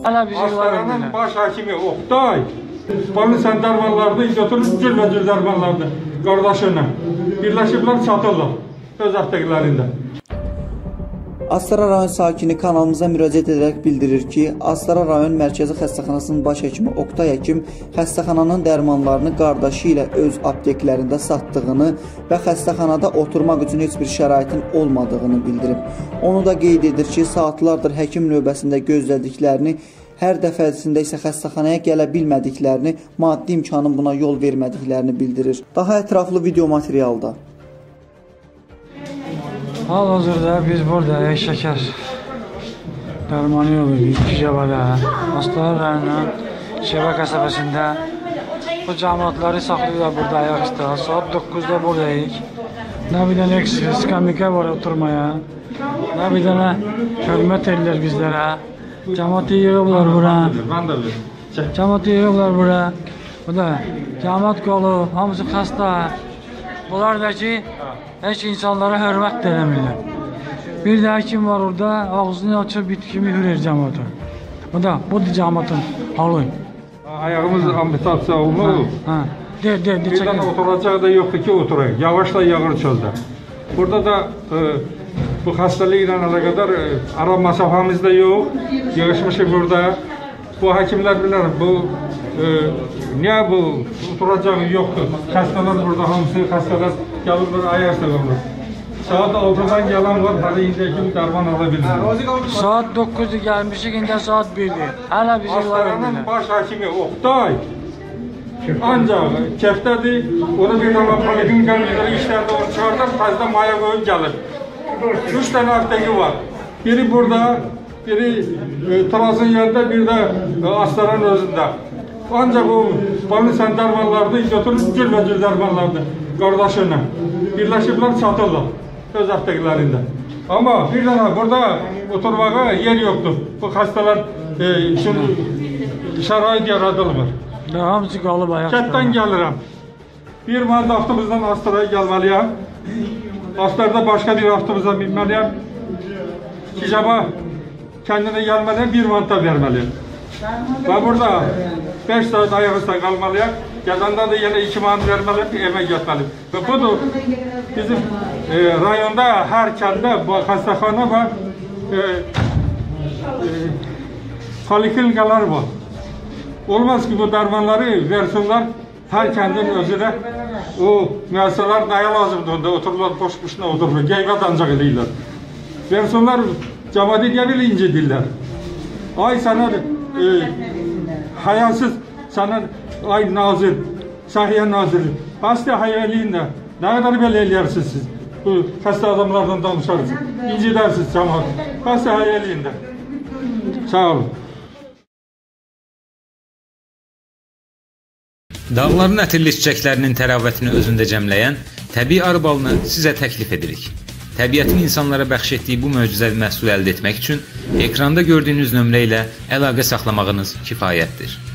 Hala bizi Astaranın baş hakimi Oktay. Balınsan dərmanlarını götürüb cürməcür dərmanlarını qardaşına birləşiblər satırlar öz apteklərində. Astara rayon sakini kanalımıza müraciət edərək bildirir ki, Astara rayon mərkəzi xəstəxanasının baş həkimi Oktay həkim xəstəxananın dərmanlarını qardaşı ilə öz apteklərində satdığını və xəstəxanada oturmaq üçün heç bir şəraitin olmadığını bildirib. Onu da qeyd edir ki, saatlardır həkim növbəsində gözlədiklərini, hər dəfəsində isə xəstəxanaya gələ bilmədiklərini, maddi imkanın buna yol vermədiklərini bildirir. Daha ətraflı video materialda. Hal-hazırda biz buradayıq, şəkər dərmanı yoluyuz, Cəbədə, Astara rayonunun Şəbə qəsəbəsində. Bu cəmaatları saxlayırlar burada ayaqüstə. Saat 9-da buradayıq. Nə bir dənə skamika var oturmaya, nə bir dənə hörmət edirlər bizlərə. Cəmaatı yığıblar bura. Cəmaatı yığıblar bura. Bu da cəmaat qolu, hamısı xəstə. Bunlar da ki, heç insanlara hörmət də eləmirlər. Bir də həkim var orada, ağzını açıb bitkimi hürür cəmaata. Bu da cəmaatın halı. Ayağımız amputasiya olunur. De, bir dənə oturacaq da yoxdur ki, oturayıq. Yavaşla yağır çöldə. Burada da bu xəstəlik ilə əlaqədar ara məsafəmiz də yox. Yığışmışıq burada. Bu həkimlər bilər, niyə bu oturacaq yoxdur? Xəstələr burada, hamısı xəstələr gəlirlər, ayaq sığırlar. Saat 6-dan gələn var, hələ indi kimi dərman ala bilmir. Saat 9-da gəlmişik, indi saat 1-dir. Hələ bizi Astaranın baş hakimi Oktay. Ancaq kəftədir, o da bir dana poliklinika işlərdə onu çıxardır, təzədən maya qoyub gəlir. 3 dənə apteki var. Biri burada, biri Trasın yerində, bir də Astaranın özündə. Ancaq o balınsan dərmanlarını götürüb cürməcür dərmanlarını qardaşına birləşiblər satırlar öz apteklərində. Amma bir dənə burada oturmağa yer yoxdur. Bu xəstələr üçün şərait yaradılmır. Hamısı qalıb ayaq. Kətdən gəlirəm. Bir məndə avtobusdan Astaraya gəlməliyəm. Astarada başqa bir avtobusa binməliyəm. Kicaba kəndinə gəlməliyəm, bir manata verməliyəm. Və burada 5 saat ayaq üstə qalmalıyam. Gəzəndə də yenə 2 manat verməliyəm ki, evə getməliyəm. Və budur, bizim rayonda hər kəndə xəstəxana və poliklinikalar var. Olmaz ki, bu dərmanları versinlər, hər kəndin özünə o müəssisələr nəyə lazımdır onda, otururlar, boş-boşuna otururlar, qeybət ancaq edirlər. Versinlər, cəmaatı deyə bil incidirlər. Ay sənə hayasız, sənə ay nazir, səhiyyə naziri, hastə hayaliyin də, nə qədər belə eləyərsiniz siz? Bu xəstə adamlardan danışarsınız, incidərsiniz cəmaat, hastə hayaliyin də. Sağ olun. Dağların ətirli çiçəklərinin təravətini özündə cəmləyən təbii arı balını sizə təklif edirik. Təbiətin insanlara bəxş etdiyi bu möcüzəvi məhsulu əldə etmək üçün ekranda gördüyünüz nömrə ilə əlaqə saxlamağınız kifayətdir.